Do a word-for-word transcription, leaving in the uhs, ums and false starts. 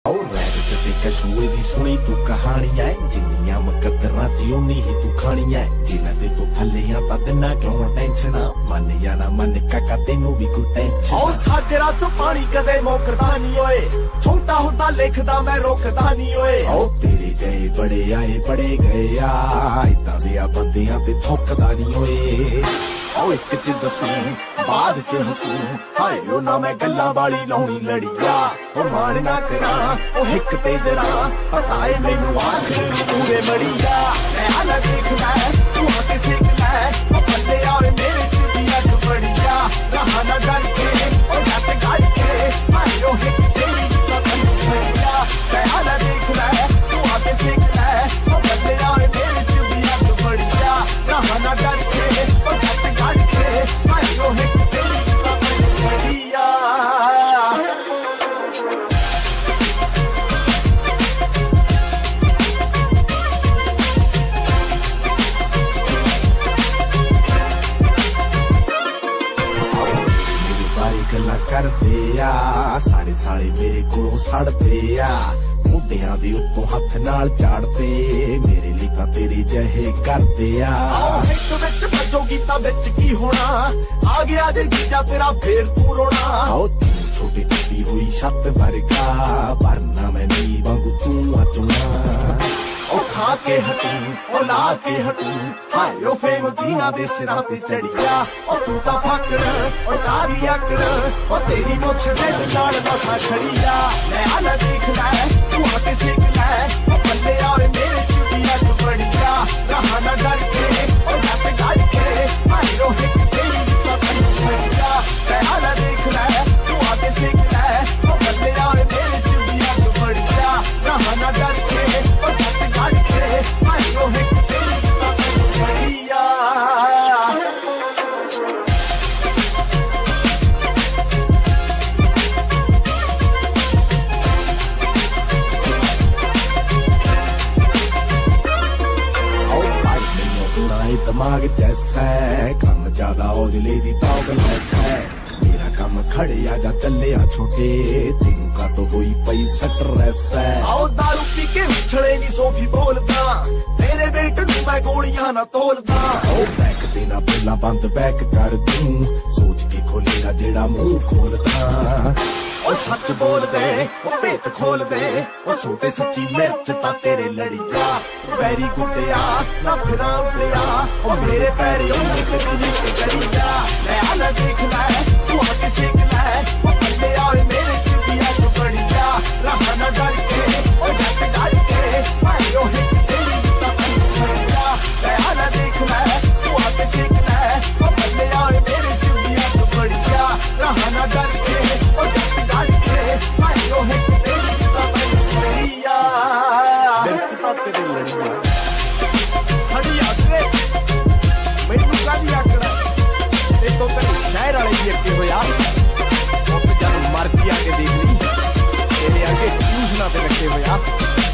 कशूए दी सुनी तू कहानियां जिन्नियां मकदरां च उन्नी ही तू खानियां जिन्हां दे तू थल्लियां तां दिना क्यों टेंशन मन या ना मन काका तेनू भी कोई टेंशन ओ सागरां च पानी कदे मुकदा नहीं ओए छोटा हुंदा लिखदा मैं रोकदा नहीं ओए ओ तेरे जय बड़े आए बड़े गए आ इदां दियां बंदियां ते थोकदा नहीं ओए ओ एक च दसूं बाद च हसूं हाय ओ ना मैं गल्लां वाली लाउणी लड़िया ओ मान ना करा ओ हिक ते जरा पता है मैनू आखिर पूरे मड़िया मैं आला देख लै तू आके सीख लै ओ पल्ले आवे मेरे च भी अग बड़िया रहा ना डर के ओ डट गड़ के हाय ओ हिक तेरी ता तन्नू सड़िया मैं आला देख लै तू आके सीख लै ओ पल्ले आवे मेरे च भी अग बड़िया रहा ना डर के ओ डट गड़ के हाय ओ हिक तेरी ता तन्नू सड़िया करदे आ सारे साले मेरे कोलों सड़दे आ मुंडियां दे उत्तों हत्थ नाल झाड़दे मेरे लिए तां तेरे जहे करदे आ हिक विच भजोगी तां विच की होना आ गया जे जीजा तेरा फेर तू रोना ओ तू छोटी टुटी हुई छत वर्गा वरना मैं नी वांगू तू अचुना ओ खा के हटूं ओ ला के हटूं हाय ओ फेम जीना दे सिरां ते चढ़िया ओ तू तां फाकड़ ओ तारी आकड़ ओ तेरी मुछ दे नाल मसा खड़िया मैं आला देख लै तू आके सीख लै ओ पल्ले आवे मेरे च भी अग बड़िया रहा ना डर के ओ डट गड़ के हाय ओ हिक तेरी ता तन्नू सड़िया मैं आला देख लै तू आके सीख लै ओ पल्ले आवे मेरे च भी अग बड़िया रहा ना डर के ओ डट गड़ के हाय ओ हिक तेरी ता तन्नू सड़िया दिमाग जैसा है कम ज्यादा औजले दी पागल है मेरा कम खड़े आ जा चले आ छोटे तेनू का तो कोई पई स्ट्रेस है आओ दारू पी के उछले नी सोफी बोलदा तेरे बेट नू मैं गोलियां ना तोलदा ओ बैक देना पहला बंद बैक कर दूं सोच के खोलेगा जेड़ा मुंह खोलदा ओ सच बोल दे ओ पेत खोल दे ओ छोटे सच्ची मिर्च ता तेरे लड़िया वेरी गुड्डिया ना फिरा उड़िया ओ मेरे पैर उंगली ते नीचे करिया मैं आला देख लै तू आके सीख लै ओ पल्ले आवे मेरे च भी अग बड़िया रहा ना डर के ओ डट गड़ के हाय ओ हिक तेरी ता तन्नू सड़िया मैं आला देख लै तू आके सीख लै ओ पल्ले आवे मेरे च भी अग बड़िया रहा ना डर के ओ डट गड़ के हाय ओ हिक तेरी ता तन्नू सड़िया मिर्च ता तेरी लड़िया सड़ी आकड़े मैनू कादी आकड़ ते तो तेरे शहर वाले भी अगे होया जब मर्जी आके देख ली तेरे आगे ट्यूशना ते रखे होया।